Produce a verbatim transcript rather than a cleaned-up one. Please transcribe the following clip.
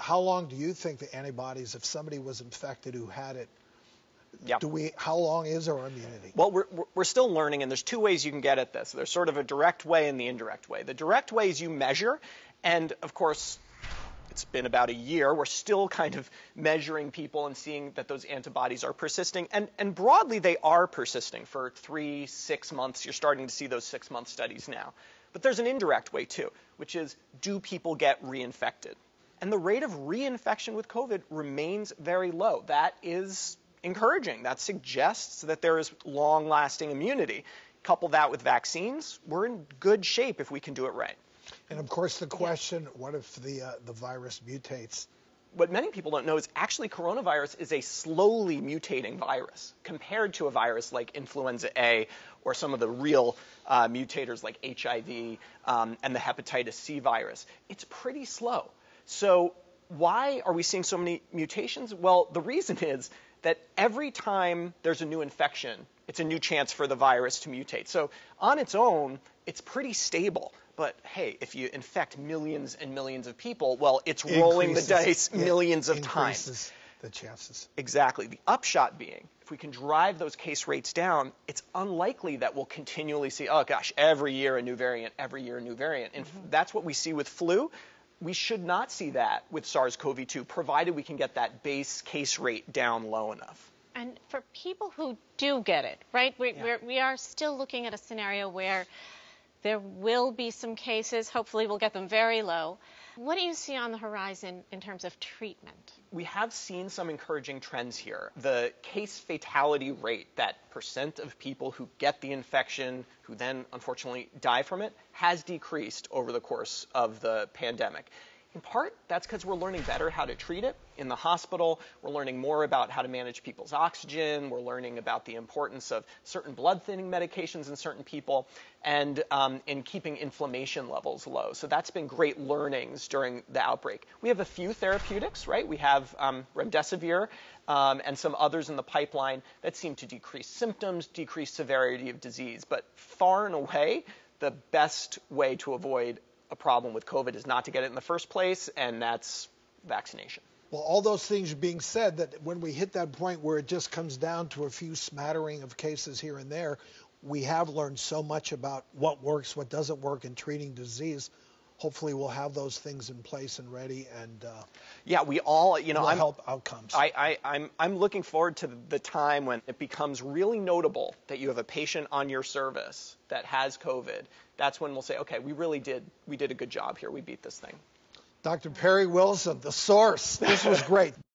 how long do you think the antibodies, if somebody was infected who had it, Yep. do we, how long is our immunity? Well, we're, we're still learning, and there's two ways you can get at this. There's sort of a direct way and the indirect way. The direct way is you measure, and of course, it's been about a year. We're still kind of measuring people and seeing that those antibodies are persisting. And, and broadly, they are persisting for three, six months. You're starting to see those six-month studies now. But there's an indirect way, too, which is, do people get reinfected? And the rate of reinfection with COVID remains very low. That is encouraging. That suggests that there is long-lasting immunity. Couple that with vaccines, we're in good shape if we can do it right. And of course the question, what if the, uh, the virus mutates? What many people don't know is actually coronavirus is a slowly mutating virus compared to a virus like influenza A or some of the real uh, mutators like H I V um, and the hepatitis C virus. It's pretty slow. So why are we seeing so many mutations? Well, the reason is that every time there's a new infection, it's a new chance for the virus to mutate. So on its own, it's pretty stable. But hey, if you infect millions and millions of people, well, it's rolling the dice millions of times. Increases the chances. Exactly. The upshot being, if we can drive those case rates down, it's unlikely that we'll continually see, oh gosh, every year a new variant, every year a new variant. And mm-hmm. that's what we see with flu. We should not see that with SARS CoV two, provided we can get that base case rate down low enough. And for people who do get it, right, we, Yeah. we're, we are still looking at a scenario where there will be some cases, hopefully we'll get them very low. What do you see on the horizon in terms of treatment? We have seen some encouraging trends here. The case fatality rate, that percent of people who get the infection, who then unfortunately die from it, has decreased over the course of the pandemic. In part, that's because we're learning better how to treat it in the hospital. We're learning more about how to manage people's oxygen. We're learning about the importance of certain blood thinning medications in certain people and um, in keeping inflammation levels low. So that's been great learnings during the outbreak. We have a few therapeutics, right? We have um, remdesivir um, and some others in the pipeline that seem to decrease symptoms, decrease severity of disease. But far and away, the best way to avoid a problem with COVID is not to get it in the first place, and that's vaccination. Well, all those things being said, that when we hit that point where it just comes down to a few smattering of cases here and there, we have learned so much about what works, what doesn't work in treating disease. Hopefully we'll have those things in place and ready, and uh, yeah, we all, you know, will I'm, help outcomes. I, I, I'm, I'm looking forward to the time when it becomes really notable that you have a patient on your service that has COVID. That's when we'll say, okay, we really did, we did a good job here. We beat this thing. Doctor Perry Wilson, the source. This was great.